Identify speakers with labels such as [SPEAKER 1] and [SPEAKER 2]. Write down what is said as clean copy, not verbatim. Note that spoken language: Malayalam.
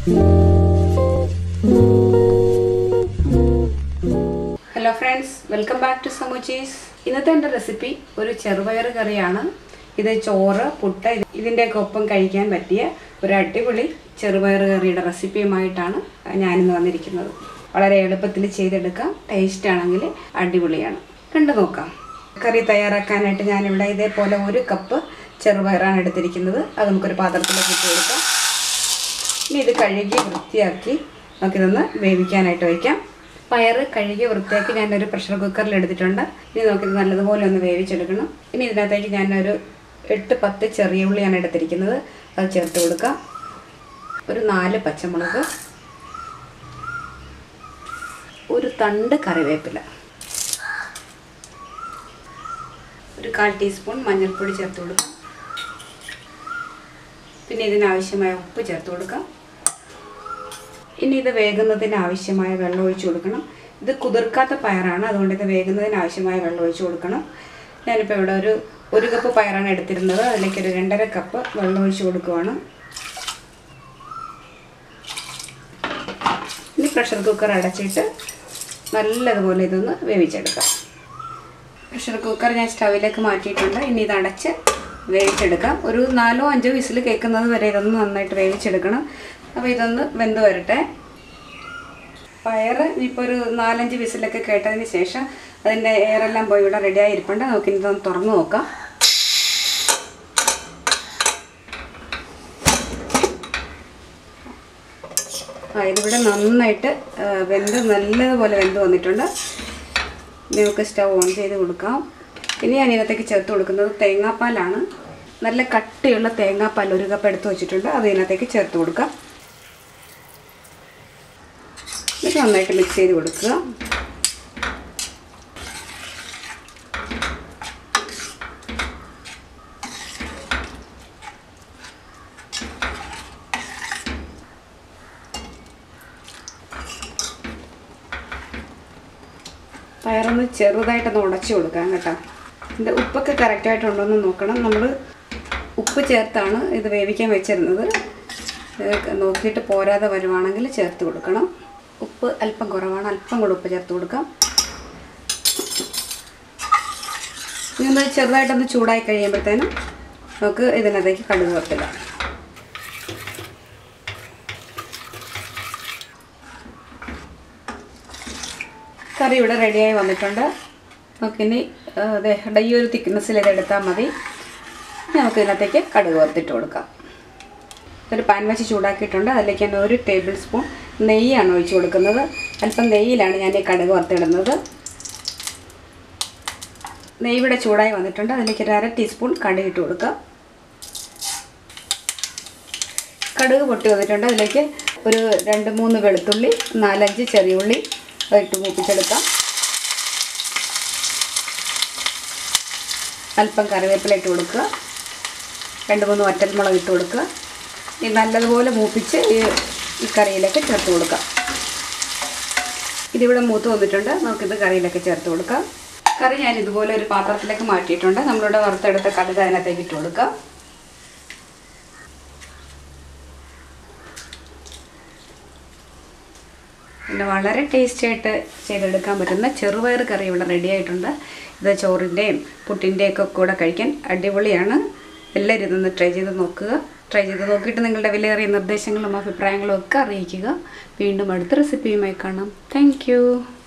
[SPEAKER 1] Hello friends, welcome back to Samuchis. ഇന്നത്തെ എൻ്റെ റെസിപ്പി ഒരു ചെറുപയർ കറിയാണ്. ഇത് ചോറ്, പുട്ട് ഇതിൻ്റെയൊക്കെ ഒപ്പം കഴിക്കാൻ പറ്റിയ ഒരു അടിപൊളി ചെറുപയർ കറിയുടെ റെസിപ്പിയുമായിട്ടാണ് ഞാനിന്ന് വന്നിരിക്കുന്നത്. വളരെ എളുപ്പത്തിൽ ചെയ്തെടുക്കാം, ടേസ്റ്റ് ആണെങ്കിൽ അടിപൊളിയാണ്. കണ്ടു നോക്കാം. കറി തയ്യാറാക്കാനായിട്ട് ഞാനിവിടെ ഇതേപോലെ 1 കപ്പ് ചെറുപയറാണ് എടുത്തിരിക്കുന്നത്. അത് നമുക്കൊരു പാത്രത്തിലേക്ക് ഇട്ട് കൊടുക്കാം. ഇനി ഇത് കഴുകി വൃത്തിയാക്കി നമുക്കിതൊന്ന് വേവിക്കാനായിട്ട് വയ്ക്കാം. പയർ കഴുകി വൃത്തിയാക്കി ഞാനൊരു പ്രഷർ കുക്കറിൽ എടുത്തിട്ടുണ്ട്. ഇനി നമുക്കിത് നല്ലതുപോലെ ഒന്ന് വേവിച്ചെടുക്കണം. ഇനി ഇതിനകത്തേക്ക് ഞാനൊരു 8-10 ചെറിയ ഉള്ളിയാണ് എടുത്തിരിക്കുന്നത്. അത് ചേർത്ത് കൊടുക്കാം. ഒരു 4 പച്ചമുളക്, ഒരു തണ്ട് കറിവേപ്പില, ഒരു 1/4 ടീസ്പൂൺ മഞ്ഞൾപ്പൊടി ചേർത്ത് കൊടുക്കാം. പിന്നെ ഇതിനാവശ്യമായ ഉപ്പ് ചേർത്ത് കൊടുക്കാം. ഇനി ഇത് വേകുന്നതിന് ആവശ്യമായ വെള്ളം ഒഴിച്ചു കൊടുക്കണം. ഇത് കുതിർക്കാത്ത പയറാണ്, അതുകൊണ്ട് ഇത് വേകുന്നതിന് ആവശ്യമായ വെള്ളം ഒഴിച്ചു കൊടുക്കണം. ഞാനിപ്പോൾ ഇവിടെ ഒരു കപ്പ് പയറാണ് എടുത്തിരുന്നത്. അതിലേക്ക് ഒരു 2.5 കപ്പ് വെള്ളം ഒഴിച്ചു കൊടുക്കുവാണ്. ഇനി പ്രഷർ കുക്കർ അടച്ചിട്ട് നല്ലതുപോലെ ഇതൊന്ന് വേവിച്ചെടുക്കാം. പ്രഷർ കുക്കർ ഞാൻ സ്റ്റൗവിലേക്ക് മാറ്റിയിട്ടുണ്ട്. ഇനി ഇത് അടച്ച് വേവിച്ചെടുക്കാം. ഒരു 4-5 വിസിൽ കേൾക്കുന്നത് വരെ ഇതൊന്ന് നന്നായിട്ട് വേവിച്ചെടുക്കണം. അപ്പോൾ ഇതൊന്ന് വെന്ത് വരട്ടെ. പയർ ഇപ്പോൾ ഒരു 4-5 വിസിലൊക്കെ കേട്ടതിന് ശേഷം അതിൻ്റെ എയറെല്ലാം പോയി ഇവിടെ റെഡിയായി ഇരിപ്പുണ്ട്. നമുക്കിനി ഇതൊന്ന് തുറന്ന് നോക്കാം. ഇതിവിടെ നന്നായിട്ട് നല്ലതുപോലെ വെന്ത് വന്നിട്ടുണ്ട്. നമുക്ക് സ്റ്റവ് ഓൺ ചെയ്ത് കൊടുക്കാം. ഇനി ഞാൻ ഇതിനകത്തേക്ക് ചേർത്ത് കൊടുക്കുന്നത് തേങ്ങാപ്പാലാണ്. നല്ല കട്ടിയുള്ള തേങ്ങാപ്പാൽ 1 കപ്പ് എടുത്ത് വെച്ചിട്ടുണ്ട്. അത് ഇതിനകത്തേക്ക് ചേർത്ത് കൊടുക്കാം. ഇത് നന്നായിട്ട് മിക്സ് ചെയ്ത് കൊടുക്കുക. പയറൊന്ന് ചെറുതായിട്ടൊന്ന് ഉടച്ചു കൊടുക്കാം കേട്ടോ. ഇതിൻ്റെ ഉപ്പൊക്കെ കറക്റ്റായിട്ടുണ്ടോ എന്ന് നോക്കണം. നമ്മൾ ഉപ്പ് ചേർത്താണ് ഇത് വേവിക്കാൻ വെച്ചിരുന്നത്. നോക്കിയിട്ട് പോരാതെ വരുവാണെങ്കിൽ ചേർത്ത് കൊടുക്കണം. ഉപ്പ് അല്പം കുറവാണ്, അല്പം കൂടെ ഉപ്പ് ചേർത്ത് കൊടുക്കാം. ഇനി ഒന്ന് ചെറുതായിട്ടൊന്ന് ചൂടായി കഴിയുമ്പോഴത്തേനും നമുക്ക് ഇതിനകത്തേക്ക് കടുക് വറുത്തിടാം. കറി ഇവിടെ റെഡിയായി വന്നിട്ടുണ്ട്. നമുക്കിനി ഈ ഒരു തിക്നെസ്സിൽ ഇതെടുത്താൽ മതി. നമുക്ക് ഇതിനകത്തേക്ക് കടുക് വറുത്തിട്ട് കൊടുക്കാം. ഒരു പാൻ വെച്ച് ചൂടാക്കിയിട്ടുണ്ട്. അതിലേക്ക് ഞാൻ 1 ടേബിൾ സ്പൂൺ നെയ്യാണ് ഒഴിച്ചു കൊടുക്കുന്നത്. അല്പം നെയ്യിലാണ് ഞാൻ ഈ കടുക് വറുത്തിടുന്നത്. നെയ്യ് ഇവിടെ ചൂടായി വന്നിട്ടുണ്ട്. അതിലേക്ക് ഒരു 1/2 ടീസ്പൂൺ കടുക് ഇട്ട് കൊടുക്കാം. കടുക് പൊട്ടി വന്നിട്ടുണ്ട്. അതിലേക്ക് ഒരു 2-3 വെളുത്തുള്ളി, 4-5 ചെറിയ ഉള്ളി ഇട്ട് മൂപ്പിച്ചെടുക്കാം. അല്പം കറിവേപ്പില ഇട്ട് കൊടുക്കുക. 2-3 വറ്റൽമുളക് ഇട്ട് കൊടുക്കുക. ഇത് നല്ലതുപോലെ മൂപ്പിച്ച് ഈ കറിയിലേക്ക് ചേർത്ത് കൊടുക്കാം. ഇതിവിടെ മൂത്ത് വന്നിട്ടുണ്ട്. നമുക്കിത് കറിയിലേക്ക് ചേർത്ത് കൊടുക്കാം. കറി ഞാൻ ഇതുപോലെ ഒരു പാത്രത്തിലേക്ക് മാറ്റിയിട്ടുണ്ട്. നമ്മളിവിടെ വറുത്തെടുത്ത കടുക് അതിനകത്തേക്ക് ഇട്ട് കൊടുക്കാം. പിന്നെ വളരെ ടേസ്റ്റിയായിട്ട് ചെയ്തെടുക്കാൻ പറ്റുന്ന ചെറുപയർ കറി ഇവിടെ റെഡി ആയിട്ടുണ്ട്. ഇത് ചോറിൻ്റെയും പുട്ടിൻ്റെയൊക്കെ കൂടെ കഴിക്കാൻ അടിപൊളിയാണ്. എല്ലാവരും ഇതൊന്ന് ട്രൈ ചെയ്ത് നോക്കുക. ട്രൈ ചെയ്ത് നോക്കിയിട്ട് നിങ്ങളുടെ വിലയേറിയ നിർദ്ദേശങ്ങളും അഭിപ്രായങ്ങളും ഒക്കെ അറിയിക്കുക. വീണ്ടും അടുത്ത റെസിപ്പിയുമായി കാണാം. താങ്ക്